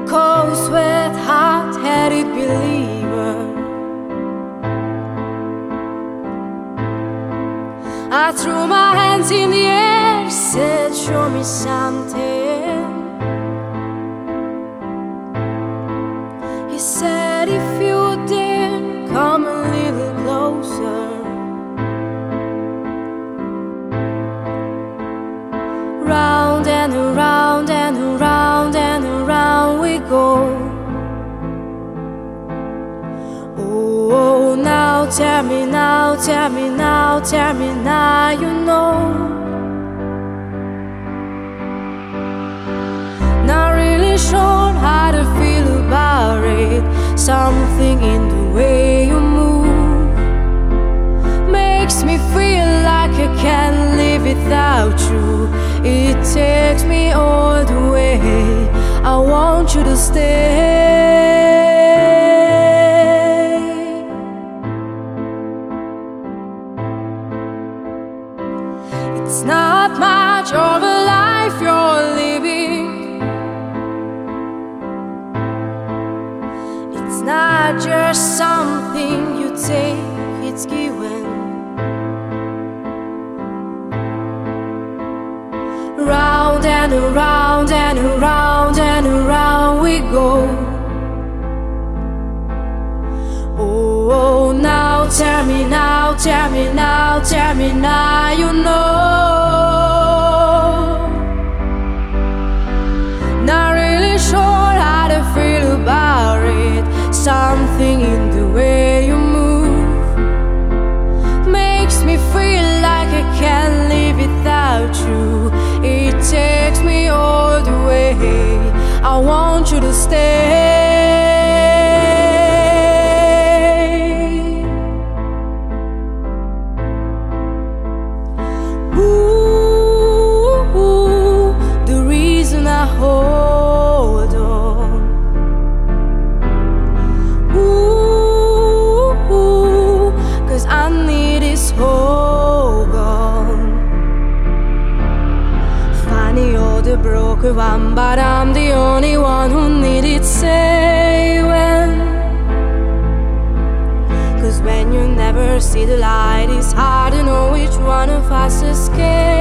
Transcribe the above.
cold sweat, hard-headed believer. I threw my hands in the air, said, show me something. He said, if you dare, come a little closer. Round and around and around and around we go. Oh, now tell me now, tell me now, tell me now, you know. Not really sure how to feel about it. Something in the way you move makes me feel like I can't live without you. It takes me all the way. I want you to stay. It's not much of a life you're living. It's not just something you take, it's given. Round and around and around and around we go. Oh, now tell me now, tell me now, tell me now, you know. Not really sure how to feel about it. Something in the way you move makes me feel like I can't live without you. It takes me all the way. I want you to stay. Ooh, the reason I hold on. Ooh, 'cause I need this hope gone. Funny, you're the broken one, but I'm the only one who needed saving. 'Cause when you never see the light, it's hard to know which one of us is scared.